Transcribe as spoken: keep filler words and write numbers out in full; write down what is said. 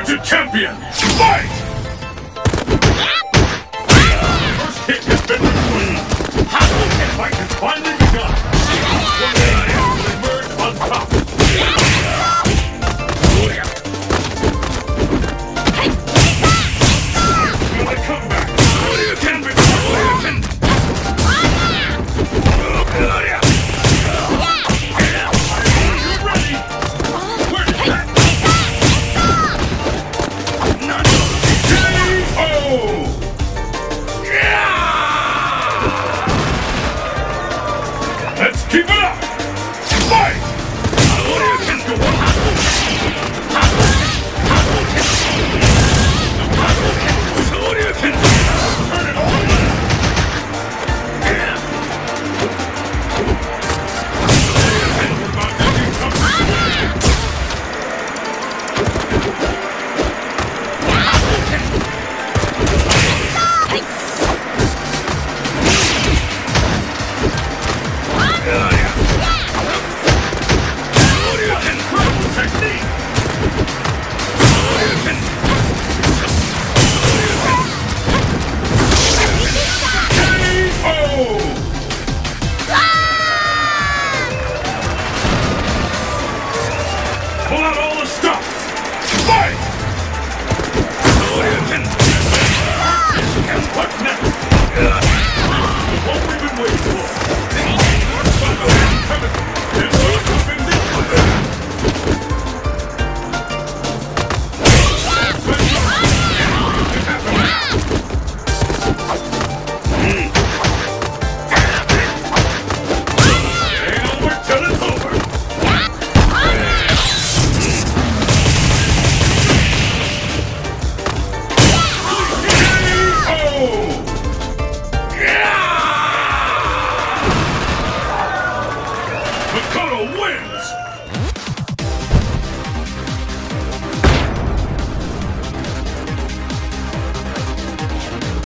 to champion! Fight! First kick has been returned. The fight has finally begun. One man will emerge on top. Will it come back? Can be broken. Let's keep it up! Fight! Turn it on! Pull out all the stops! Fight! And what's next? What we've been waiting for! It's all up in this one! Ain't over till it's over! Makoto wins!